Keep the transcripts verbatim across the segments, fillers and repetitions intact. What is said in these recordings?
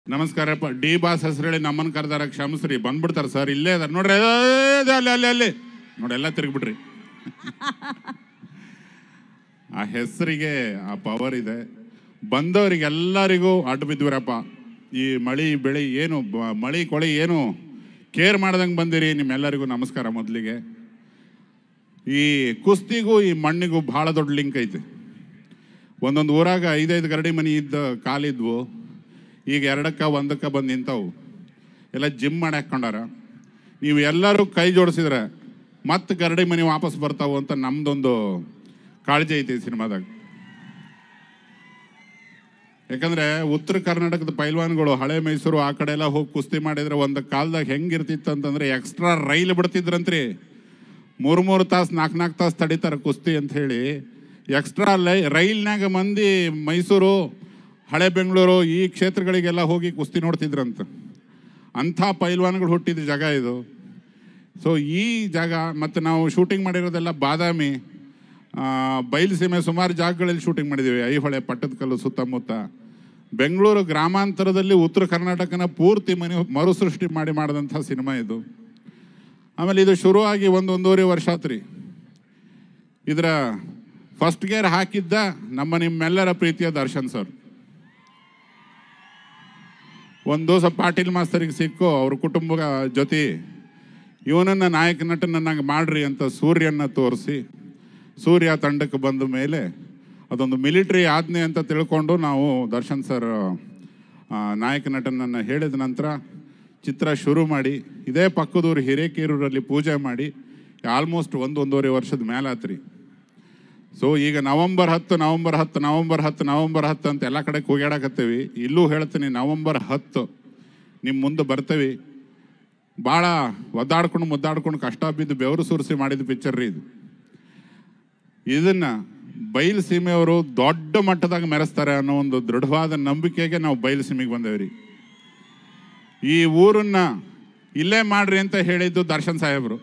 ನಮಸ್ಕಾರಪ್ಪ D boss ಹೆಸರು ಹೇಳಿ ನಮ್ಮನ್ನು ಕರೆದಾರ ಕ್ಷಮಿಸ್ರಿ ಬಂದ್ಬಿಡ್ತಾರೆ ಸರ್ ಇಲ್ಲೇ ಅದಾರ ನೋಡ್ರಿ ಅಲ್ಲಿ ಅಲ್ಲಿ ಅಲ್ಲಿ ನೋಡಿ ಎಲ್ಲ ತಿರುಗಿಬಿಟ್ರಿ ಆ ಹೆಸರಿಗೆ ಆ ಪವರ್ ಇದೆ. ಬಂದವರಿಗೆಲ್ಲರಿಗೂ ಅಡ್ಡು ಬಿದ್ದಿರಪ್ಪ. ಈ ಮಳಿ ಬೆಳಿ ಏನು ಮಳಿ ಕೊಳಿ ಏನು ಕೇರ್ ಮಾಡ್ದಂಗೆ ಬಂದಿರಿ. ನಿಮ್ಮೆಲ್ಲರಿಗೂ ನಮಸ್ಕಾರ. ಮೊದಲಿಗೆ ಈ ಕುಸ್ತಿಗೂ ಈ ಮಣ್ಣಿಗೂ ಭಾಳ ದೊಡ್ಡ ಲಿಂಕ್ ಐತೆ. ಒಂದೊಂದು ಊರಾಗ ಐದೈದು ಗರಡಿ ಮನೆ ಇದ್ದ ಕಾಲಿದ್ವು, ಈಗ ಎರಡಕ್ಕೆ ಒಂದಕ್ಕೆ ಬಂದು ನಿಂತವು. ಎಲ್ಲ ಜಿಮ್ ಮಾಡಿ ಹಾಕ್ಕೊಂಡಾರ. ನೀವು ಎಲ್ಲರೂ ಕೈ ಜೋಡಿಸಿದ್ರೆ ಮತ್ತೆ ಗರಡಿ ಮನೆ ವಾಪಸ್ ಬರ್ತಾವು ಅಂತ ನಮ್ದೊಂದು ಕಾಳಜಿ ಐತಿ ಸಿನಿಮಾದಾಗ. ಯಾಕಂದರೆ ಉತ್ತರ ಕರ್ನಾಟಕದ ಪೈಲ್ವಾನ್ಗಳು ಹಳೆ ಮೈಸೂರು ಆ ಕಡೆ ಎಲ್ಲ ಹೋಗಿ ಕುಸ್ತಿ ಮಾಡಿದ್ರೆ ಒಂದು ಕಾಲದಾಗ ಹೆಂಗಿರ್ತಿತ್ತು ಅಂತಂದರೆ ಎಕ್ಸ್ಟ್ರಾ ರೈಲ್ ಬಿಡ್ತಿದ್ರಂತ್ರಿ. ಮೂರು ಮೂರು ತಾಸು ನಾಲ್ಕು ನಾಲ್ಕು ತಾಸು ತಡೀತಾರೆ ಕುಸ್ತಿ ಅಂತ ಹೇಳಿ ಎಕ್ಸ್ಟ್ರಾ ಲೈ ರೈಲ್ನಾಗ ಮಂದಿ ಮೈಸೂರು ಹಳೆ ಬೆಂಗಳೂರು ಈ ಕ್ಷೇತ್ರಗಳಿಗೆಲ್ಲ ಹೋಗಿ ಕುಸ್ತಿ ನೋಡ್ತಿದ್ರಂತ. ಅಂಥ ಪೈಲ್ವಾನ್ಗಳು ಹುಟ್ಟಿದ ಜಾಗ ಇದು. ಸೊ ಈ ಜಾಗ ಮತ್ತು ನಾವು ಶೂಟಿಂಗ್ ಮಾಡಿರೋದೆಲ್ಲ ಬಾದಾಮಿ, ಬಯಲುಸೀಮೆ ಸುಮಾರು ಜಾಗಗಳಲ್ಲಿ ಶೂಟಿಂಗ್ ಮಾಡಿದ್ದೀವಿ. ಐಹೊಳೆ, ಪಟ್ಟದಕಲ್ಲು ಸುತ್ತಮುತ್ತ. ಬೆಂಗಳೂರು ಗ್ರಾಮಾಂತರದಲ್ಲಿ ಉತ್ತರ ಕರ್ನಾಟಕನ ಪೂರ್ತಿ ಮನೆ ಮರುಸೃಷ್ಟಿ ಮಾಡಿ ಮಾಡಿದಂಥ ಸಿನಿಮಾ ಇದು. ಆಮೇಲೆ ಇದು ಶುರುವಾಗಿ ಒಂದು ಒಂದೂವರೆ ವರ್ಷ ಆತ್ರಿ. ಇದರ ಫಸ್ಟ್ ಗೇರ್ ಹಾಕಿದ್ದ ನಮ್ಮ ನಿಮ್ಮೆಲ್ಲರ ಪ್ರೀತಿಯ ದರ್ಶನ್ ಸರ್. ಒಂದು ದಿವಸ ಪಾಟೀಲ್ ಮಾಸ್ತರಿಗೆ ಸಿಕ್ಕು ಅವ್ರ ಕುಟುಂಬ ಜೊತೆ ಇವನನ್ನು ನಾಯಕ ನಟನನ್ನಾಗಿ ಮಾಡ್ರಿ ಅಂತ ಸೂರ್ಯನ ತೋರಿಸಿ ಸೂರ್ಯ ತಂಡಕ್ಕೆ ಬಂದ ಮೇಲೆ ಅದೊಂದು ಮಿಲಿಟ್ರಿ ಆಜ್ಞೆ ಅಂತ ತಿಳ್ಕೊಂಡು ನಾವು ದರ್ಶನ್ ಸರ್ ನಾಯಕ ನಟನನ್ನು ಹೇಳಿದ ನಂತರ ಚಿತ್ರ ಶುರು ಮಾಡಿ ಇದೇ ಪಕ್ಕದೂರು ಹಿರೇಕೇರೂರಲ್ಲಿ ಪೂಜೆ ಮಾಡಿ ಆಲ್ಮೋಸ್ಟ್ ಒಂದು ಒಂದೂವರೆ ವರ್ಷದ ಮೇಲೆ ಆತ್ರಿ. ಸೊ ಈಗ ನವಂಬರ್ ಹತ್ತು ನವಂಬರ್ ಹತ್ತು ನವಂಬರ್ ಹತ್ತು ನವಂಬರ್ ಹತ್ತು ಅಂತ ಎಲ್ಲ ಕಡೆ ಕೂಗಾಡಕತ್ತೀವಿ. ಇಲ್ಲೂ ಹೇಳ್ತೀನಿ, ನವಂಬರ್ ಹತ್ತು ನಿಮ್ಮ ಮುಂದೆ ಬರ್ತೀವಿ. ಭಾಳ ಒದ್ದಾಡ್ಕೊಂಡು ಮುದ್ದಾಡ್ಕೊಂಡು ಕಷ್ಟ ಬಿದ್ದು ಬೆವರು ಸುರಿಸಿ ಮಾಡಿದ ಪಿಕ್ಚರ್ ರೀ ಇದು. ಇದನ್ನು ಬಯಲು ಸೀಮೆಯವರು ದೊಡ್ಡ ಮಟ್ಟದಾಗ ಮೆರೆಸ್ತಾರೆ ಅನ್ನೋ ಒಂದು ದೃಢವಾದ ನಂಬಿಕೆಗೆ ನಾವು ಬಯಲು ಸೀಮೆಗೆ ಬಂದೇವ್ರಿ. ಈ ಊರನ್ನು ಇಲ್ಲೇ ಮಾಡ್ರಿ ಅಂತ ಹೇಳಿದ್ದು ದರ್ಶನ್ ಸಾಹೇಬರು.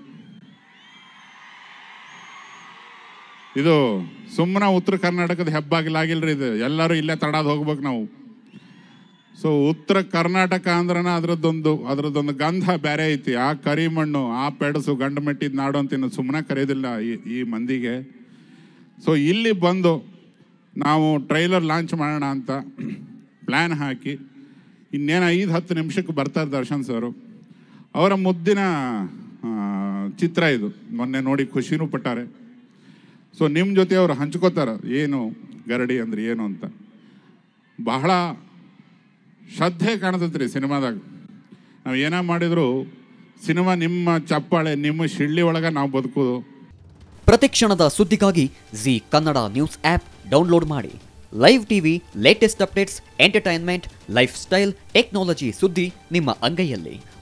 ಇದು ಸುಮ್ಮನೆ ಉತ್ತರ ಕರ್ನಾಟಕದ ಹೆಬ್ಬಾಗಿಲಾಗಿಲ್ರಿ, ಇದು ಎಲ್ಲರೂ ಇಲ್ಲೇ ತಡಾದು ಹೋಗ್ಬೇಕು ನಾವು. ಸೊ ಉತ್ತರ ಕರ್ನಾಟಕ ಅಂದ್ರನ ಅದರದ್ದೊಂದು ಅದರದ್ದೊಂದು ಗಂಧ ಬೇರೆ ಐತಿ. ಆ ಕರಿಮಣ್ಣು, ಆ ಪೆಡಸು, ಗಂಡು ಮೆಟ್ಟಿದ ನಾಡು ಅಂತ ಇನ್ನು ಸುಮ್ಮನೆ ಕರೆಯೋದಿಲ್ಲ ಈ ಈ ಮಂದಿಗೆ. ಸೊ ಇಲ್ಲಿ ಬಂದು ನಾವು ಟ್ರೈಲರ್ ಲಾಂಚ್ ಮಾಡೋಣ ಅಂತ ಪ್ಲ್ಯಾನ್ ಹಾಕಿ ಇನ್ನೇನು ಐದು ಹತ್ತು ನಿಮಿಷಕ್ಕೆ ಬರ್ತಾರೆ ದರ್ಶನ್ ಸರು. ಅವರ ಮುದ್ದಿನ ಚಿತ್ರ ಇದು. ಮೊನ್ನೆ ನೋಡಿ ಖುಷಿನೂ ಪಟ್ಟಾರೆ. ಸೊ ನಿಮ್ಮ ಜೊತೆ ಅವರು ಹಂಚ್ಕೋತಾರೆ ಏನು ಗರಡಿ ಅಂದ್ರೆ ಏನು ಅಂತ. ಬಹಳ ಶ್ರದ್ಧೆ ಕಾಣ್ತೈತೆ ರೀ ಸಿನಿಮಾದಾಗ. ನಾವು ಏನೇ ಮಾಡಿದ್ರು ಸಿನಿಮಾ ನಿಮ್ಮ ಚಪ್ಪಾಳೆ, ನಿಮ್ಮ ಶಿಳ್ಳಿ ಒಳಗೆ ನಾವು ಬದುಕೋದು. ಪ್ರತಿಕ್ಷಣದ ಸುದ್ದಿಗಾಗಿ Zee Kannada news app download ಮಾಡಿ. Live TV, latest updates, entertainment, lifestyle, technology ಸುದ್ದಿ ನಿಮ್ಮ ಅಂಗೈಯಲ್ಲಿ.